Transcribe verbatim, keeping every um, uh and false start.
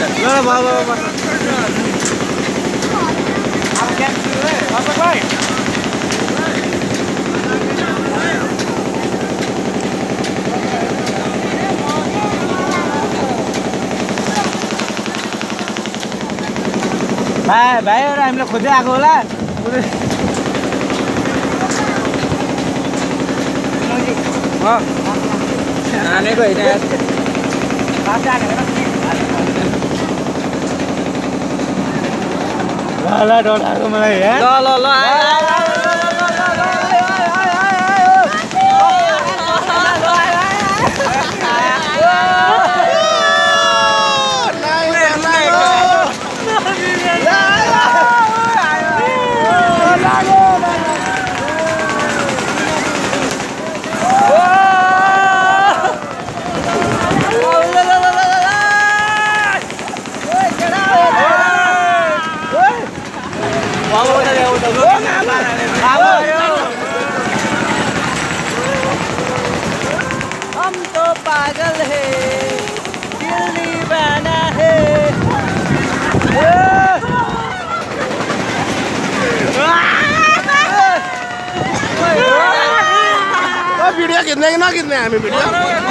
ल भाउ भाउ बस अब क्या सुरु है अशोक भाइ भाइ भाइहरु हामीलाई खोज्दै आएको होला अ नानेको हैन यार ल ल डराएको मलाई हे ल ल ल हम तो पागल है दिल दीवाना है भिडियो खिच्ने कि नखिच्ने हामी भिडियो